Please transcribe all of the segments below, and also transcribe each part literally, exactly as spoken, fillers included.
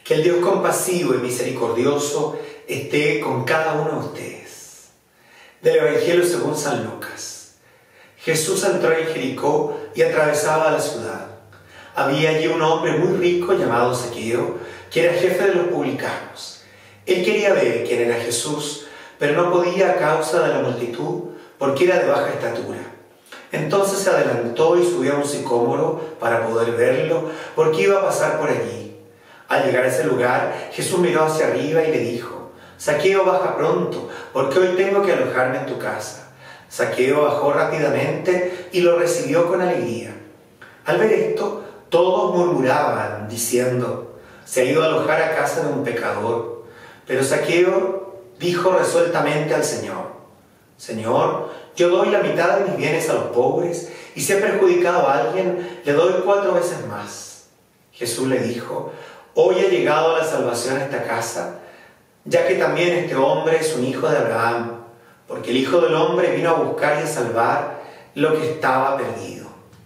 Que el Dios compasivo y misericordioso esté con cada uno de ustedes. Del Evangelio según San Lucas. Jesús entró en Jericó y atravesaba la ciudad. Había allí un hombre muy rico llamado Zaqueo, que era jefe de los publicanos. Él quería ver quién era Jesús, pero no podía a causa de la multitud, porque era de baja estatura. Entonces se adelantó y subió a un sicómoro para poder verlo, porque iba a pasar por allí. Al llegar a ese lugar, Jesús miró hacia arriba y le dijo: Zaqueo, baja pronto, porque hoy tengo que alojarme en tu casa. Zaqueo bajó rápidamente y lo recibió con alegría. Al ver esto, todos murmuraban, diciendo: se ha ido a alojar a casa de un pecador. Pero Zaqueo dijo resueltamente al Señor: Señor, yo doy la mitad de mis bienes a los pobres, y si he perjudicado a alguien, le doy cuatro veces más. Jesús le dijo: hoy ha llegado la salvación a esta casa, ya que también este hombre es un hijo de Abraham, porque el Hijo del Hombre vino a buscar y a salvar lo que estaba perdido.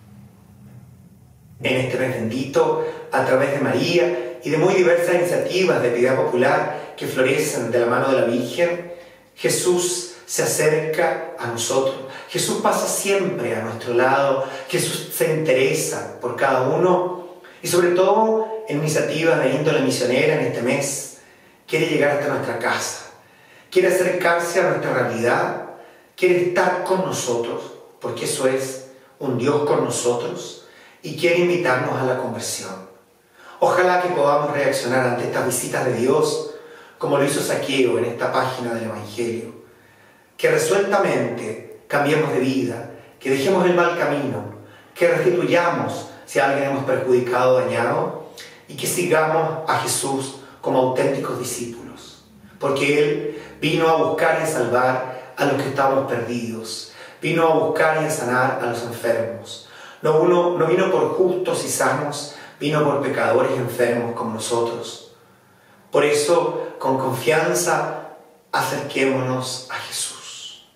En este mes bendito, a través de María y de muy diversas iniciativas de piedad popular que florecen de la mano de la Virgen, Jesús se acerca a nosotros. Jesús pasa siempre a nuestro lado. Jesús se interesa por cada uno y sobre todo en iniciativas de índole misionera en este mes. Quiere llegar hasta nuestra casa, quiere acercarse a nuestra realidad, quiere estar con nosotros, porque eso es un Dios con nosotros, y quiere invitarnos a la conversión. Ojalá que podamos reaccionar ante estas visitas de Dios como lo hizo Zaqueo en esta página del Evangelio. Que resueltamente cambiemos de vida, que dejemos el mal camino, que restituyamos si a alguien hemos perjudicado o dañado, y que sigamos a Jesús como auténticos discípulos, porque Él vino a buscar y a salvar a los que estábamos perdidos, vino a buscar y a sanar a los enfermos. No, uno, no vino por justos y sanos, vino por pecadores enfermos como nosotros. Por eso, con confianza, acerquémonos a Jesús.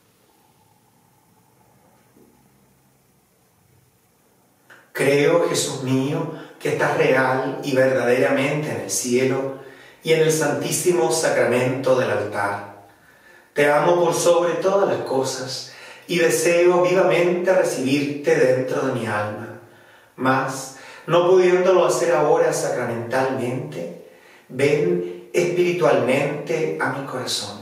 Creo, Jesús mío, que estás real y verdaderamente en el cielo y en el santísimo sacramento del altar. Te amo por sobre todas las cosas y deseo vivamente recibirte dentro de mi alma. Mas, no pudiéndolo hacer ahora sacramentalmente, ven espiritualmente a mi corazón.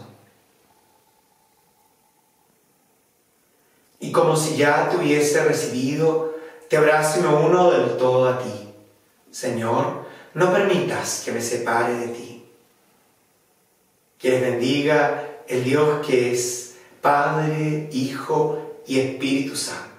Y como si ya te hubiese recibido, te abrazo y me uno del todo a ti. Señor, no permitas que me separe de ti. Que les bendiga el Dios que es Padre, Hijo y Espíritu Santo.